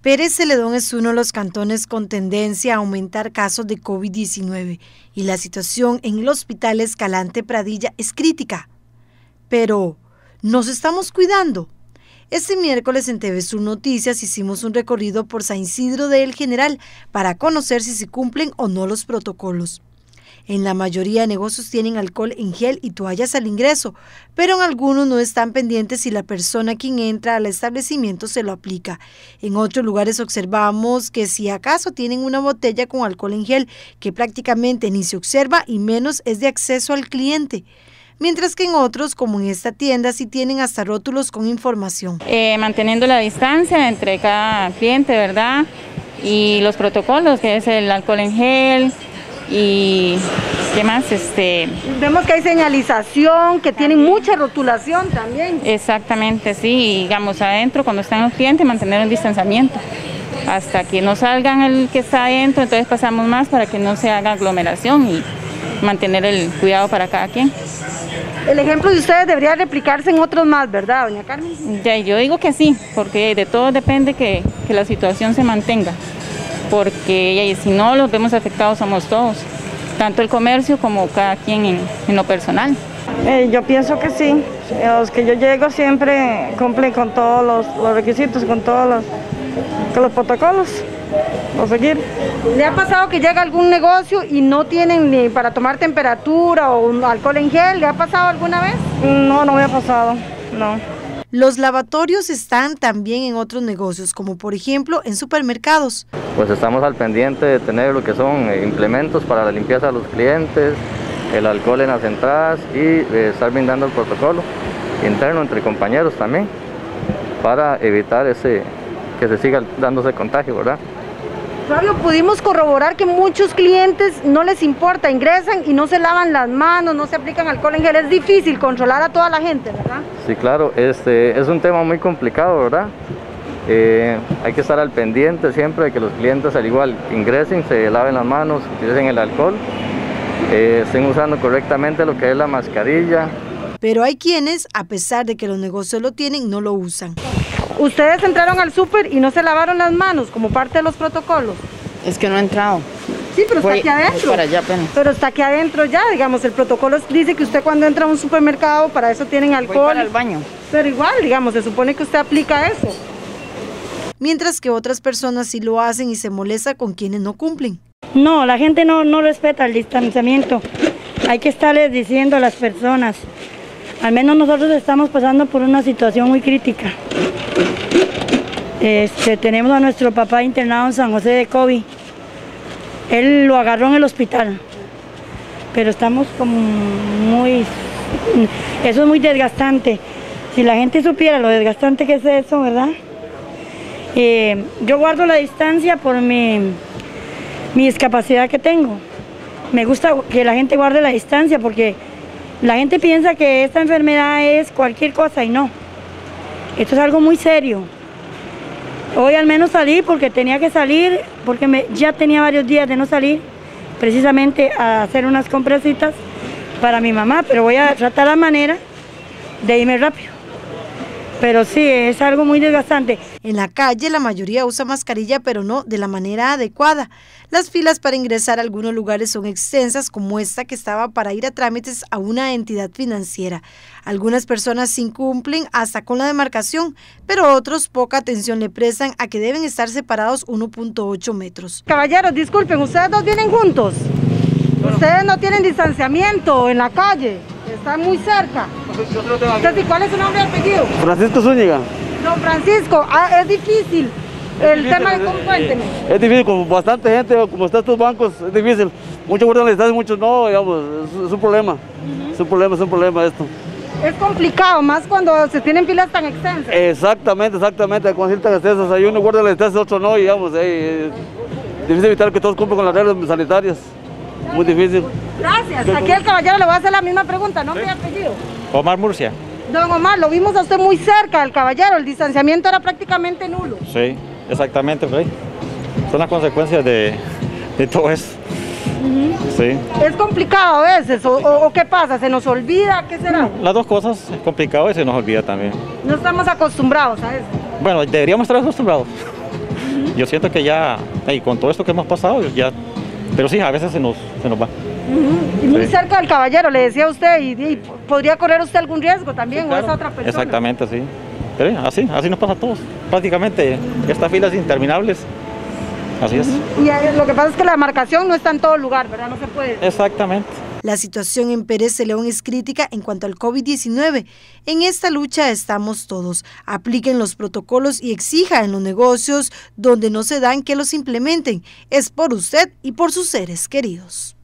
Pérez Celedón es uno de los cantones con tendencia a aumentar casos de COVID-19 y la situación en el Hospital Escalante Pradilla es crítica. Pero, ¿nos estamos cuidando? Este miércoles en TV Sur Noticias hicimos un recorrido por San Isidro de El General para conocer si se cumplen o no los protocolos. En la mayoría de negocios tienen alcohol en gel y toallas al ingreso, pero en algunos no están pendientes si la persona quien entra al establecimiento se lo aplica. En otros lugares observamos que si acaso tienen una botella con alcohol en gel, que prácticamente ni se observa y menos es de acceso al cliente. Mientras que en otros, como en esta tienda, sí tienen hasta rótulos con información. Manteniendo la distancia entre cada cliente, ¿verdad? Y los protocolos, que es el alcohol en gel. Y ¿qué más? Vemos que hay señalización, que tienen mucha rotulación también. Exactamente, sí, digamos adentro cuando están los clientes mantener un distanciamiento hasta que no salgan el que está adentro, entonces pasamos más para que no se haga aglomeración y mantener el cuidado para cada quien. El ejemplo de ustedes debería replicarse en otros más, ¿verdad, doña Carmen? Ya, yo digo que sí, porque de todo depende que la situación se mantenga. Porque si no los vemos afectados somos todos, tanto el comercio como cada quien en lo personal. Yo pienso que sí, los que yo llego siempre cumplen con todos los requisitos, con todos los protocolos, por seguir. ¿Le ha pasado que llega a algún negocio y no tienen ni para tomar temperatura o un alcohol en gel? ¿Le ha pasado alguna vez? No, no me ha pasado, no. Los lavatorios están también en otros negocios, como por ejemplo en supermercados. Pues estamos al pendiente de tener lo que son implementos para la limpieza de los clientes, el alcohol en las entradas y estar brindando el protocolo interno entre compañeros también, para evitar que se siga dándose contagio, ¿verdad? Fabio, pudimos corroborar que muchos clientes no les importa, ingresan y no se lavan las manos, no se aplican alcohol en gel. Es difícil controlar a toda la gente, ¿verdad? Sí, claro, es un tema muy complicado, ¿verdad? Hay que estar al pendiente siempre de que los clientes al igual ingresen, se laven las manos, utilicen el alcohol, estén usando correctamente lo que es la mascarilla. Pero hay quienes, a pesar de que los negocios lo tienen, no lo usan. Ustedes entraron al súper y no se lavaron las manos como parte de los protocolos. Es que no he entrado. Sí, pero está aquí adentro. Para allá apenas. Pero está aquí adentro ya, digamos, el protocolo dice que usted cuando entra a un supermercado, para eso tienen alcohol. Voy para el baño. Pero igual, digamos, se supone que usted aplica eso. Mientras que otras personas sí lo hacen y se molesta con quienes no cumplen. No, la gente no respeta el distanciamiento. Hay que estarles diciendo a las personas. Al menos nosotros estamos pasando por una situación muy crítica. Tenemos a nuestro papá internado en San José de COVID. Él lo agarró en el hospital, pero estamos como eso es muy desgastante. Si la gente supiera lo desgastante que es eso, ¿verdad? Yo guardo la distancia por mi discapacidad que tengo. Me gusta que la gente guarde la distancia porque la gente piensa que esta enfermedad es cualquier cosa y no. Esto es algo muy serio. Hoy al menos salí porque tenía que salir, porque ya tenía varios días de no salir, precisamente a hacer unas compresitas para mi mamá, pero voy a tratar la manera de irme rápido. Pero sí, es algo muy desgastante. En la calle la mayoría usa mascarilla, pero no de la manera adecuada. Las filas para ingresar a algunos lugares son extensas, como esta que estaba para ir a trámites a una entidad financiera. Algunas personas sí incumplen hasta con la demarcación, pero otros poca atención le prestan a que deben estar separados 1.8 metros. Caballeros, disculpen, ¿ustedes dos vienen juntos? Bueno. Ustedes no tienen distanciamiento en la calle, están muy cerca. Entonces, ¿cuál es su nombre y apellido? Francisco Zúñiga. Don Francisco, es difícil el tema de cómo, cuénteme. Es difícil, con bastante gente, como están estos bancos, es difícil. Muchos guardan la distancia, muchos no, digamos, es un problema. Es un problema esto. Es complicado, más cuando se tienen filas tan extensas. Exactamente, con filas tan extensas. Hay uno guarda la distancia, otro no, digamos. Es difícil evitar que todos cumplan con las reglas sanitarias. Muy difícil. Gracias. Aquí al caballero le voy a hacer la misma pregunta, ¿nombre y apellido? Omar Murcia. Don Omar, lo vimos a usted muy cerca del caballero, el distanciamiento era prácticamente nulo. Sí, exactamente, Rey. Son las consecuencias de todo eso. Sí. ¿Es complicado a veces o qué pasa? ¿Se nos olvida? ¿Qué será? Las dos cosas, es complicado y se nos olvida también. No estamos acostumbrados a eso. Bueno, deberíamos estar acostumbrados. yo siento que ya, con todo esto que hemos pasado, ya, pero sí, a veces se nos va. Y muy cerca del caballero, le decía usted, y podría correr usted algún riesgo también, sí, claro, o esa otra persona. Exactamente, sí. Pero así nos pasa a todos. Prácticamente estas filas interminables, así es. Y lo que pasa es que la demarcación no está en todo lugar, ¿verdad? No se puede. Exactamente. La situación en Pérez de León es crítica en cuanto al COVID-19. En esta lucha estamos todos. Apliquen los protocolos y exijan en los negocios donde no se dan que los implementen. Es por usted y por sus seres queridos.